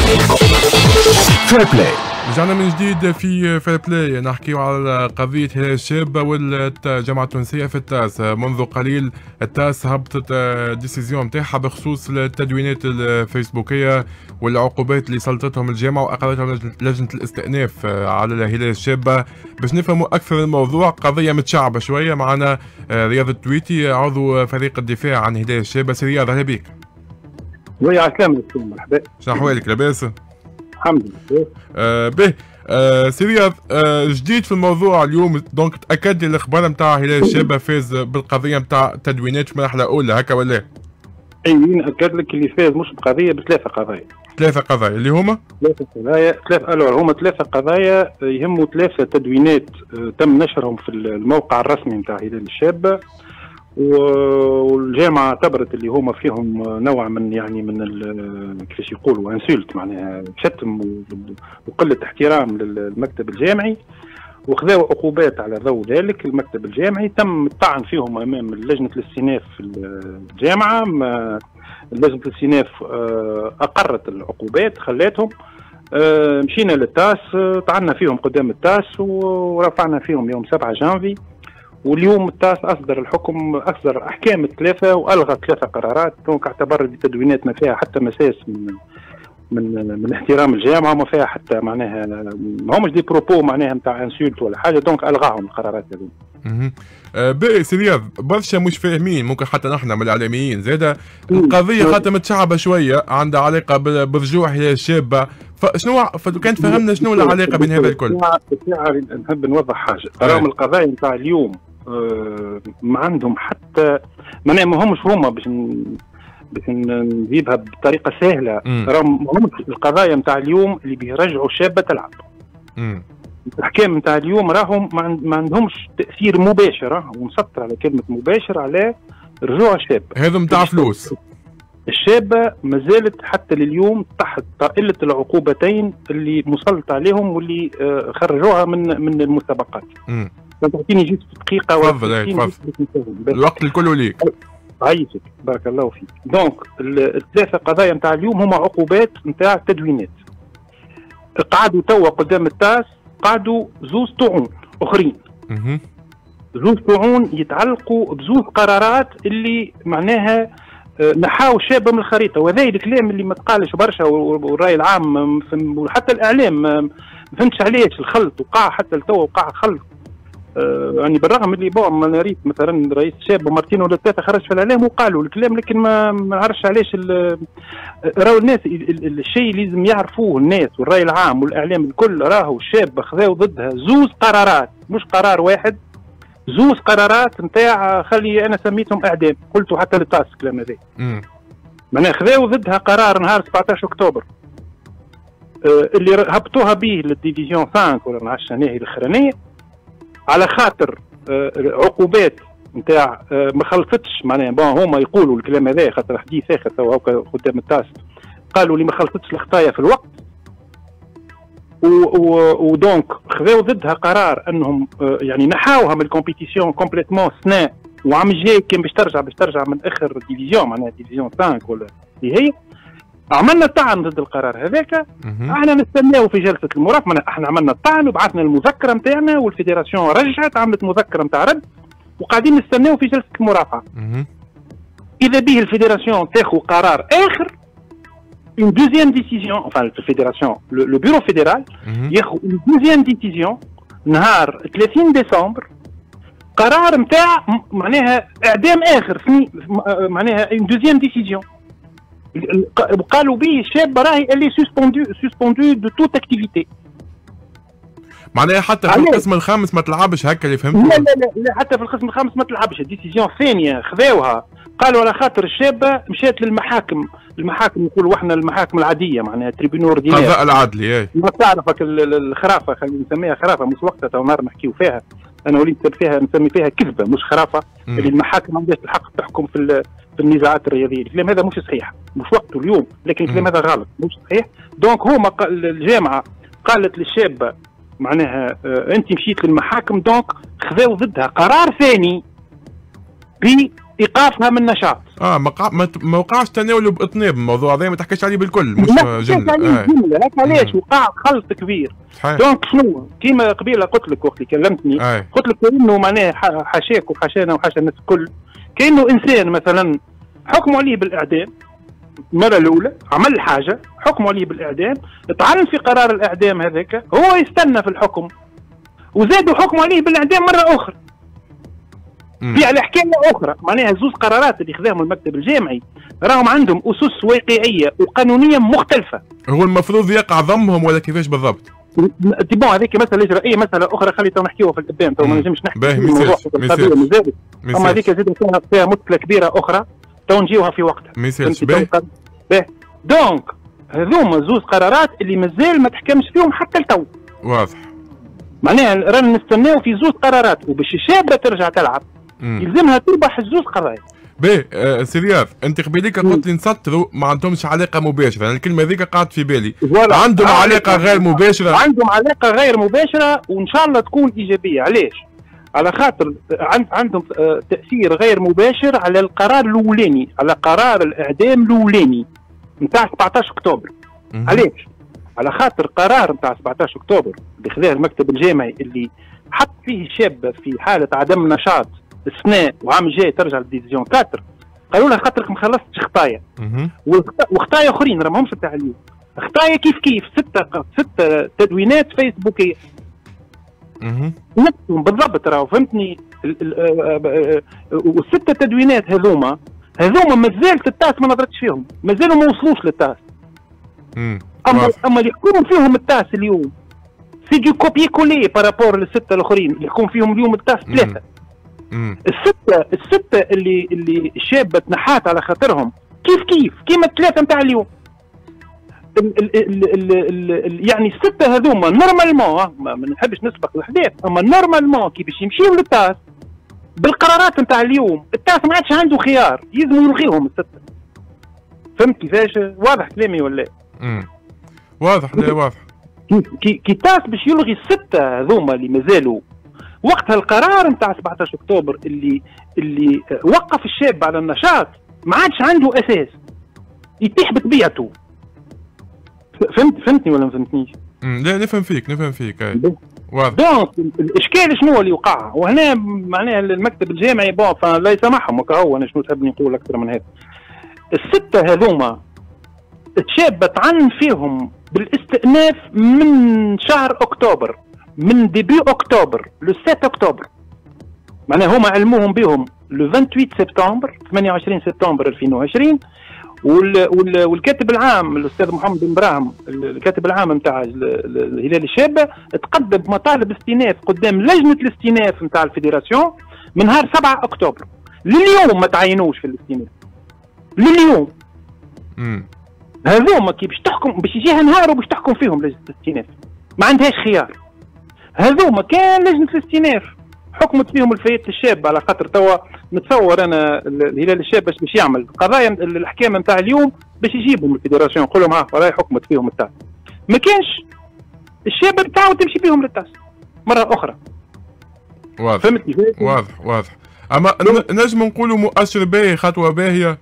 فير بلاي. رجعنا من جديد في فير بلاي، نحكيو على قضية هلال الشابة والجامعة التونسية في التاس. منذ قليل التاس هبطت ديسيزيون نتاعها بخصوص التدوينات الفيسبوكية والعقوبات اللي سلطتهم الجامعة وأقرتهم لجنة الاستئناف على هلال الشابة. باش نفهموا أكثر الموضوع، قضية متشعبة شوية. معنا رياض التويتي عضو فريق الدفاع عن هلال الشابة. سي رياض، أهلا بك. ويا عسلامة، مرحبا. شنو أحوالك؟ لاباس؟ الحمد لله. به سي رياض، جديد في الموضوع اليوم. دونك تاكد لي الاخبار نتاع هلال الشابة فاز بالقضيه نتاع التدوينات في المرحله الاولى، هكا ولا؟ اي ناكد لك اللي فاز مش بقضيه، بثلاثه قضايا. ثلاثه قضايا اللي هما؟ هما ثلاثه قضايا يهموا ثلاثه تدوينات تم نشرهم في الموقع الرسمي نتاع هلال الشابة، والجامعه اعتبرت اللي هما فيهم نوع من كيفاش يقولوا انسولت، معناها شتم وقله احترام للمكتب الجامعي، وخذوا عقوبات على ضوء ذلك. المكتب الجامعي تم الطعن فيهم امام لجنه الاستئناف في الجامعه. لجنه الاستئناف اقرت العقوبات، خلاتهم. مشينا للتاس، طعنا فيهم قدام التاس ورفعنا فيهم يوم 7 جانفي، واليوم التاس اصدر الحكم، اصدر احكام الثلاثه والغى ثلاثه قرارات. دونك اعتبر التدوينات ما فيها حتى مساس من احترام الجامعه، وما فيها حتى معناها ما همش دي بروبو معناها نتاع انسولت ولا حاجه. دونك الغاهم القرارات هذه. باهي سي رياض، برشا مش فاهمين، ممكن حتى نحن من الاعلاميين زاده القضيه خاطر متشعبه شويه، عندها علاقه برجوع هلال الشابة. فشنو كان فهمنا شنو العلاقه بين هذا الكل؟ نحب نوضح حاجه. راهم القضايا نتاع اليوم ما عندهم حتى معناها، ما همش هما باش نجيبها بطريقه سهله. راهم القضايا نتاع اليوم اللي بيرجعوا الشابة تلعب. الاحكام نتاع اليوم راهم ما عندهمش تاثير مباشر، ونسطر على كلمه مباشر على رجوع الشابة. هذا نتاع فلوس. الشابة ما زالت حتى لليوم تحت طائله العقوبتين اللي مسلط عليهم واللي خرجوها من المسابقات. تعطيني جيت في دقيقه. تفضل. الوقت الكل ليك. عايشك، بارك الله فيك. دونك الثلاثه قضايا نتاع اليوم هما عقوبات نتاع تدوينات. قعدوا توا قدام التاس، قعدوا زوز طعون اخرين. زوز طعون يتعلقوا بزوز قرارات اللي معناها نحاو الشابة من الخريطه، وهذا الكلام اللي ما تقالش برشا، والراي العام وحتى الاعلام ما فهمتش علاش الخلط وقع حتى لتوا، وقع خلط. يعني بالرغم اللي انا ريت مثلا رئيس الشابة مرتين ولا ثلاثه خرج في الاعلام وقالوا الكلام، لكن ما نعرفش علاش. راهو الناس الشيء اللي لازم يعرفوه الناس والراي العام والاعلام الكل، راهو الشابة خذاو ضدها زوز قرارات، مش قرار واحد، زوز قرارات نتاع خلي انا سميتهم اعدام، قلتوا حتى للتاس الكلام هذا. معناها خذاو ضدها قرار نهار 17 اكتوبر اللي هبطوها به للديفيزيون 5 ولا ما عرفتش هذه الاخرانيه، على خاطر عقوبات نتاع ما خلصتش. معناها هما يقولوا الكلام هذا خاطر حديث اخر تو قدام التاس، قالوا اللي ما خلصتش الخطايا في الوقت، ودونك خذاو ضدها قرار انهم يعني نحاوها من الكومبيتيسيون كومبليتمون سنة، وعام الجاي كان باش ترجع من اخر ديفيزيون، معناها ديفيزيون 5 ولا اللي هي. عملنا طعن ضد القرار هذاك. احنا نستناو في جلسه المرافعه، احنا عملنا الطعن وبعثنا المذكره نتاعنا، والفيدراسيون رجعت عملت مذكره نتاع رد، وقاعدين نستناو في جلسه المرافعه. اذا به الفيدراسيون تاخذ قرار اخر، une deuxième décision, enfin la fédération, le bureau fédéral, ياخذ une deuxième décision نهار 30 ديسمبر، قرار نتاع معناها اعدام اخر، معناها une deuxième décision. قالوا به الشابة راهي اللي سسبوندو دو توت اكتيفيتي. معناها حتى في القسم الخامس ما تلعبش، هكا اللي فهمته؟ لا حتى في القسم الخامس ما تلعبش. الديسيزيون ثانيه خذاوها، قالوا على خاطر الشابة مشات للمحاكم نقولوا احنا المحاكم العاديه، معناها تريبينور اوردينير، القضاء العدلي. ما تعرفك الخرافه، خلينا نسميها خرافه، مش وقتها تو نهار نحكيو فيها. انا وليت فيها نسمي فيها كذبه مش خرافه. اللي المحاكم ما عندهاش الحق تحكم في النزاعات الرياضيه. الكلام هذا مش صحيح، مش وقته اليوم، لكن الكلام هذا غلط مش صحيح. دونك هما الجامعه قالت للشابة معناها انت مشيت للمحاكم، دونك خذاو ضدها قرار ثاني ايقافها من نشاط. ما وقعش تناوله باطناب، الموضوع هذا ما تحكيش عليه بالكل، مش جمله. هكا علاش وقع خلط كبير. دونك شنو كيما قبيله قلت لك وقت اللي كلمتني، قلت لك كانه معناها حاشاك وحاشانا وحاشا الناس الكل، كانه انسان مثلا حكموا عليه بالاعدام المره الاولى، عمل حاجه حكموا عليه بالاعدام، طعن في قرار الاعدام هذاك، هو يستنى في الحكم وزادوا حكموا عليه بالاعدام مره اخرى. في على حكايه اخرى معناها زوز قرارات اللي خذاهم المكتب الجامعي راهم عندهم اسس واقعيه وقانونيه مختلفه. هو المفروض يقع ضمهم ولا كيفاش بالضبط؟ بون هذيك مساله اجرائيه، مساله اخرى خلي تو نحكيوها في القدام، تو ما نجمش نحكي في الموضوع مازال، اما هذيك زاد فيها مشكله كبيره اخرى تو نجيوها في وقتها. دونك هذوما زوز قرارات اللي مازال ما تحكمش فيهم حتى لتو. واضح. معناها رانا نستناو في زوز قرارات، وباش الشابه ترجع تلعب يلزمها تربح الزوز قضايا. سي رياض، انت قبيليك قلت لي نسطروا ما عندهمش علاقه مباشره، يعني الكلمه هذيك قعدت في بالي. عندهم علاقه غير مباشره. عندهم علاقه غير مباشره وان شاء الله تكون ايجابيه. علاش؟ على خاطر عندهم تاثير غير مباشر على القرار الاولاني، على قرار الاعدام الاولاني نتاع 17 اكتوبر. علاش؟ على خاطر قرار نتاع 17 اكتوبر اللي خذاه المكتب الجامعي اللي حط فيه الشابه في حاله عدم نشاط السنه وعام الجاي ترجع للديزيون 4، قالوا لها خاطرك ما خلصتش خطايا وخطايا اخرين راه ماهمش نتاع اليوم، خطايا كيف 6 تدوينات فيسبوكيه نفسهم بالضبط راهو فهمتني. والست تدوينات هذوما مازالت التاس ما نظرتش فيهم، مازالوا ما وصلوش للتاس. اما اللي يحكموا فيهم التاس اليوم سي دو كوبي كولي بارابور للسته الاخرين اللي يحكم فيهم اليوم التاس 3. السته اللي الشابه تنحات على خاطرهم كيف كيما الثلاثه نتاع اليوم. يعني السته هذوما نورمالمون ما نحبش نسبق الاحداث، اما نورمالمون كي باش يمشيو للتاس بالقرارات نتاع اليوم التاس ما عادش عنده خيار، يلزم يلغيهم السته. فهمت كيفاش؟ واضح كلامي ولا؟ واضح. لا واضح. كي تاس باش يلغي السته هذوما اللي مازالوا وقتها القرار نتاع 17 اكتوبر اللي وقف الشاب على النشاط ما عادش عنده اساس يتيح بطبيعته. فهمتني ولا ما فهمتنيش؟ لا نفهم فيك اي واضح. دونك الاشكال شنو اللي وقع؟ وهنا معناها المكتب الجامعي لا يسامحهم هو انا شنو تحب نقول اكثر من هذا. السته هذوما الشاب طعن فيهم بالاستئناف من شهر اكتوبر، من ديبي اكتوبر لو 7 اكتوبر. معناها هما علموهم بهم لو 28 سبتمبر 28 سبتمبر 2020. والكاتب العام الاستاذ محمد بن براهم الكاتب العام نتاع الهلال الشابه تقدم بمطالب استئناف قدام لجنه الاستئناف نتاع الفيدراسيون من نهار 7 اكتوبر لليوم ما تعينوش في الاستئناف لليوم. هذوما كي باش تحكم باش يجيها نهار وباش تحكم فيهم لجنه الاستئناف ما عندهاش خيار. هذوما كان لجنه الاستئناف حكمت فيهم الفئات الشاب على خاطر توا نتصور انا الهلال الشاب باش يعمل قضايا الاحكام نتاع اليوم باش يجيبهم الفيدراسيون يقول لهم ها راهي حكمت فيهم التاس. ما كانش الشاب بتاعو تمشي فيهم للتاس مره اخرى. واضح. فهمتني؟ واضح. اما نجم نقولوا مؤشر باهي، خطوه باهيه،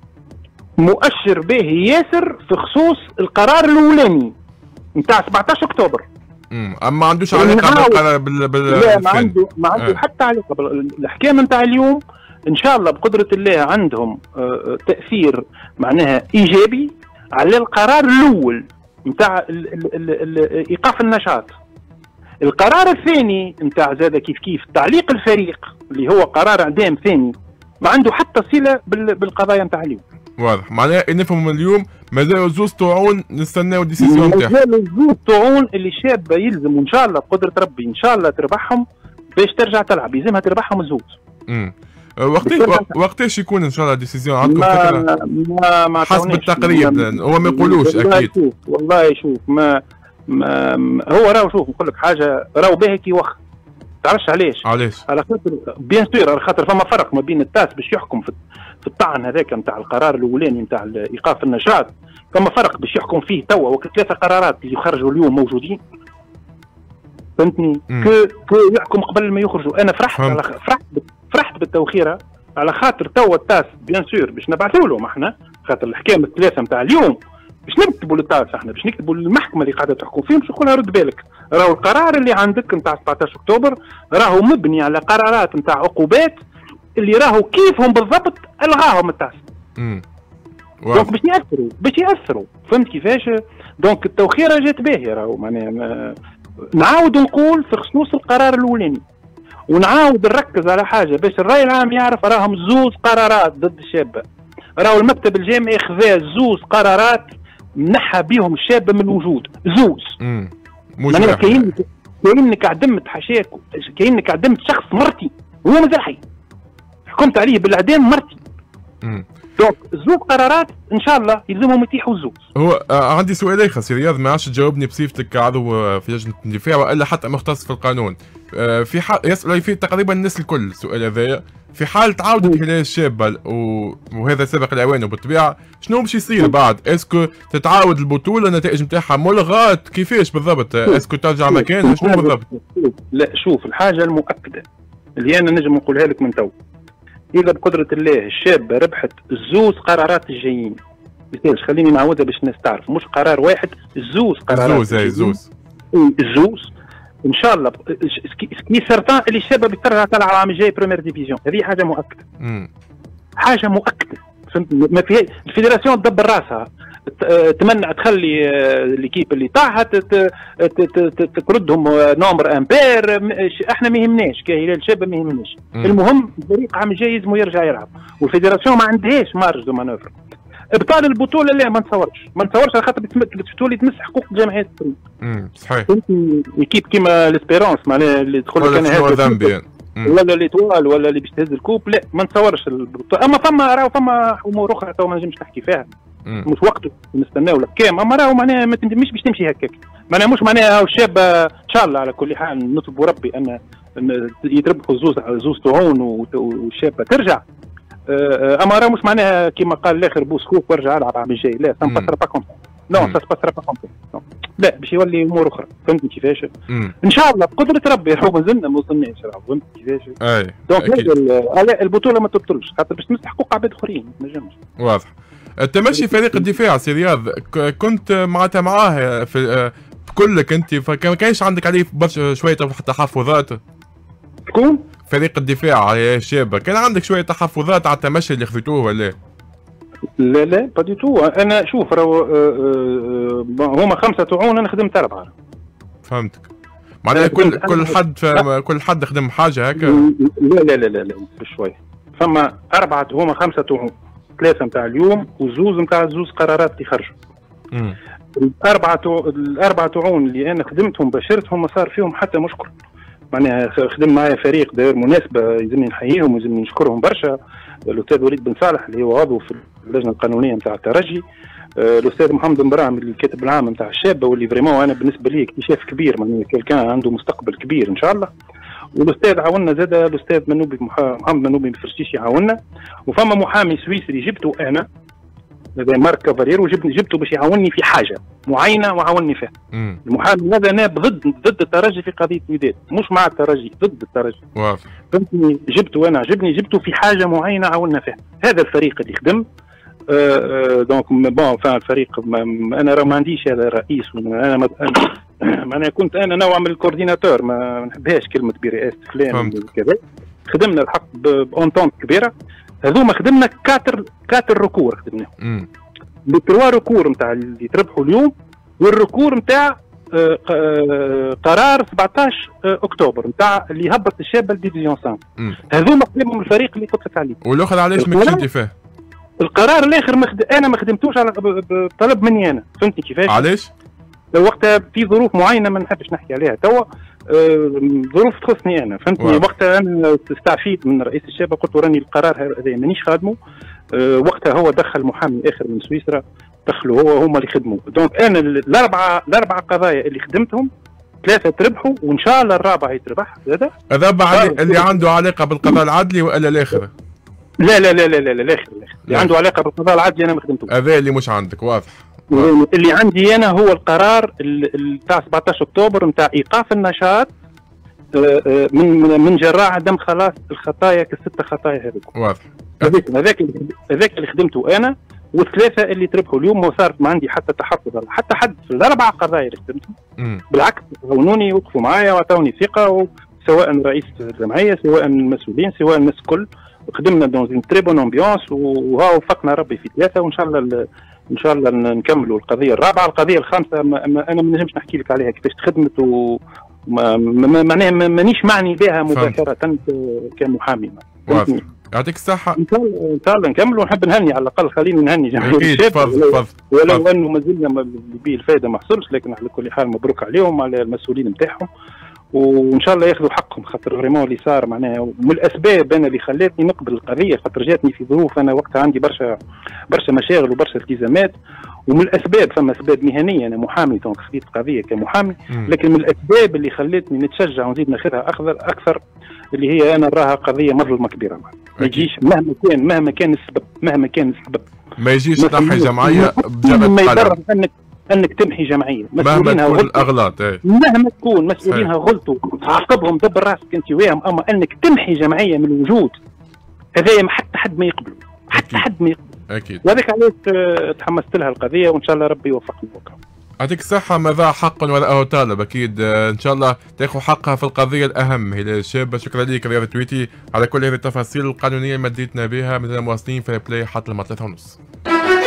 مؤشر باهي ياسر في خصوص القرار الاولاني نتاع 17 اكتوبر. اما ما عندوش علاقه لا ما عنده حتى علاقه بالاحكام نتاع اليوم. ان شاء الله بقدره الله عندهم تاثير معناها ايجابي على القرار الاول نتاع ايقاف النشاط. القرار الثاني نتاع زاد كيف تعليق الفريق اللي هو قرار اعدام ثاني ما عنده حتى صله بالقضايا نتاع اليوم. واضح. معناها نفهم اليوم مازالوا زوز طاعون نستناو الديسيزيون نتاعهم. مازالوا زوز طاعون اللي شابه يلزم ان شاء الله بقدره ربي ان شاء الله تربحهم باش ترجع تلعب، يلزمها تربحهم الزوز. وقتاش يكون ان شاء الله الديسيزيون عندكم فكره؟ ما حسب التقريب هو ما يقولوش اكيد. والله شوف ما هو راهو شوف نقول لك حاجه راهو باهي كي وقت تعرفش علاش؟ على خاطر بيان سور على خاطر فما فرق ما بين التاس باش يحكم في الطعن هذاك نتاع القرار الاولاني نتاع ايقاف النشاط، فما فرق باش يحكم فيه توا وقت 3 قرارات اللي يخرجوا اليوم موجودين. فهمتني؟ كو يحكم قبل ما يخرجوا. انا فرحت بالتوخيره على خاطر توا التاس بيان سور باش نبعثوا لهم احنا، خاطر الحكام الثلاثه نتاع اليوم باش نكتبوا للتاس، احنا باش نكتبوا للمحكمه اللي قاعده تحكم فيهم، باش نقولها رد بالك، راهو القرار اللي عندك نتاع 17 اكتوبر راهو مبني على قرارات نتاع عقوبات اللي راهو كيفهم بالضبط الغاهم التاس. دونك باش ياثروا فهمت كيفاش؟ دونك التوخيره جات باهيه، راهو معناها نعاود نقول في خصوص القرار الاولاني، ونعاود نركز على حاجه باش الراي العام يعرف، راهم زوز قرارات ضد الشابه، راهو المكتب الجامعي خذا زوز قرارات منحى بهم الشابه من الوجود، زوز. معناها كأنك عدمت حاشاك، كأنك عدمت شخص مرتي هو مازال حي، حكمت عليه بالاعدام مرتي. دونك زوج قرارات ان شاء الله يلزمهم يتيحوا الزوج. هو عندي سؤال اخر سي رياض، ما عادش تجاوبني بصفتك عضو في لجنه الدفاع والا حتى مختص في القانون. في حال يسأل فيه تقريبا الناس الكل السؤال هذايا، في حال تعاودت هلال الشابه وهذا سبق الاوان وبالطبيعه، شنو باش يصير بعد؟ اسكو تتعاود البطوله النتائج نتاعها ملغاة كيفاش بالضبط؟ اسكو ترجع مكانها شنو بالضبط؟ لا شوف، الحاجه المؤكده اللي انا نجم نقولها لك من تو، إذا بقدرة الله الشابة ربحت الزوز قرارات الجايين، خليني نعاودها باش الناس تعرف، مش قرار واحد، الزوز قرارات. الزوز إن شاء الله سكي سرطان اللي الشابة بترجع تلعب العام الجاي بريمير ديفيزيون، هذه حاجة مؤكدة. حاجة مؤكدة، فهمت؟ ما فيها الفيدراسيون تدبر راسها، تمنع تخلي ليكيب اللي طاحت تردهم نومبر امبير، احنا ما يهمناش كهلال الشابه ما يهمناش، المهم الفريق عام جاي لازم يرجع يلعب، والفيدراسيون ما عندهاش مارج دو مانوفر. ابطال البطوله لا ما نتصورش على خاطر تولي تمس حقوق الجمعيات السوريه. صحيح. ليكيب كيما ليسبيرونس معناها اللي تقول لك انا هذا ولا ليتوال ولا اللي باش تهز الكوب، لا ما نتصورش البطوله. اما فما امور اخرى تو ما نجمش نحكي فيها، مش وقته نستناو الحكام، اما راهو معناها مش باش تمشي هكاك، معناها مش معناها الشاب ان شاء الله على كل حال نطلبوا ربي ان يتربحوا زوز طعون والشابه ترجع، اما راهو مش معناها كما قال الاخر بوس خوف وارجع العب عام الجاي، لا سا باسرا با كوم نو سا باسرا با كوم لا، باش يولي امور اخرى، فهمتني كيفاش؟ ان شاء الله بقدره ربي، راهو مازلنا ما وصلناش، راهو فهمت كيفاش؟ دونك البطوله ما تبطلش خاطر باش تمس حقوق عباد اخرين ما نجمش. واضح. تمشي فريق الدفاع سي رياض، كنت معناتها معاه في بكلك انت، فما كانش عندك عليه برشا شويه تحفظات؟ شكون؟ فريق الدفاع على الشابه، كان عندك شويه تحفظات على التمشي اللي خذيتوه ولا؟ لا با دي تو، انا شوف راهو هما 5 طعون انا خدمت 4. فهمتك. معناها كل حد خدم حاجه هكا؟ لا بشويه، فما 4 هما 5 طعون، 3 نتاع اليوم وزوز نتاع زوز قرارات اللي خرجوا. الاربع طعون اللي انا خدمتهم باشرتهم ما صار فيهم حتى مشكل، معناها خدم معايا فريق داير مناسبه يلزمني نحييهم ويلزمني نشكرهم برشا، الاستاذ وليد بن صالح اللي هو عضو في اللجنه القانونيه نتاع الترجي، الاستاذ محمد مبرام الكاتب العام نتاع الشابه واللي فريمون انا بالنسبه لي اكتشاف كبير، معناها كان عنده مستقبل كبير ان شاء الله. والاستاذ عاوننا زاد الاستاذ محمد منوبي بالفرشيشي عاوننا، وفما محامي سويسري جبته انا هذا مارك كافاليرو، جبته باش يعاونني في حاجه معينه وعاونني فيها. المحامي هذا ناب ضد الترجي في قضيه وداد، مش مع الترجي، ضد الترجي. فهمتني؟ جبته انا جبته في حاجه معينه عاوننا فيها، هذا الفريق اللي خدم. دونك بون الفريق انا راه ما عنديش هذا رئيس، انا كنت انا نوع من الكورديناتور، ما نحبهاش كلمه برئاسه فلان كذا. خدمنا الحق بأونتونت كبيره، هذوما خدمنا 4 ركور خدمناهم. ب3 ركور نتاع اللي تربحوا اليوم، والركور نتاع قرار 17 اكتوبر نتاع اللي هبط الشابه لديفيزيون 5. هذوما خدمهم الفريق اللي قلت لك عليه. والاخر علاش ما كنتش فيه؟ القرار الاخر انا ما خدمتوش على طلب مني انا، فهمتني كيفاش؟ علاش؟ وقتها في ظروف معينه ما نحبش نحكي عليها توا، ظروف تخصني انا، فهمتني؟ وقتها انا استعفيت من رئيس الشابه، قلت له راني القرار هذا مانيش خادمه. وقتها هو دخل محامي اخر من سويسرا، دخلوا هما اللي خدموا. دونك انا الاربعه قضايا اللي خدمتهم 3 تربحوا، وان شاء الله الرابع يتربح. هذا اللي عنده علاقه بالقضاء العدلي ولا الاخر؟ لا الاخر اللي عنده علاقه بالقضاء العدلي انا ما خدمتوش. هذا اللي مش عندك، واضح. اللي عندي انا هو القرار تاع 17 اكتوبر نتاع ايقاف النشاط من جراء عدم خلاص الخطايا كالست خطايا هذوك. واضح. هذاك اللي خدمته انا، والثلاثه اللي تربحوا اليوم ما صارت ما عندي حتى تحفظ على حتى حد في الاربع قضايا اللي خدمتهم. بالعكس عاونوني وقفوا معايا واعطوني ثقه، سواء رئيس الجمعيه سواء المسؤولين سواء الناس الكل. خدمنا دون اون تري بون امبيونس، وها وفقنا ربي في ثلاثه، وان شاء الله ان شاء الله نكملوا القضيه الرابعه. القضيه الخامسه انا ما نجمش نحكي لك عليها كيفاش خدمت، معناها مانيش معني بها مباشره كمحامي. يعطيك الصحة. إن شاء الله نكمل، ونحب نهني على الأقل، خليني نهني جمعية الشباب ولو أنه ما زلنا به الفائدة ما حصلش، لكن على كل حال مبروك عليهم على المسؤولين نتاعهم، وإن شاء الله ياخذوا حقهم، خاطر فريمون اللي صار معناها من الأسباب أنا اللي خلاتني نقبل القضية، خاطر جاتني في ظروف أنا وقتها عندي برشا مشاغل وبرشا التزامات، ومن الاسباب فما اسباب مهنيه، انا محامي دونك خديت قضيه كمحامي، لكن من الاسباب اللي خلتني نتشجع ونزيد ناخذها اكثر اللي هي انا نراها قضيه مظلمه كبيره. ما يجيش مهما كان السبب ما يجيش تنحي جمعيه بجبل قلم، انك تمحي جمعيه مسؤولينها غلط الاغلاط، مهما تكون مسؤولينها غلطوا تعاقبهم دبر راسك انت وياهم، اما انك تمحي جمعيه من الوجود هذايا حتى حد ما يقبله، حتى حد ما يقبله. اكيد. وهذاك علاش تحمست لها القضيه، وان شاء الله ربي يوفقنا بكره. يعطيك الصحة. ماذا حق ولا طالب؟ أكيد إن شاء الله تاخذ حقها في القضية الأهم هي الشابة. شكرا لك رياض تويتي على كل هذه التفاصيل القانونية اللي مديتنا بها. مثل مواصلين في بلاي حتى 3:30.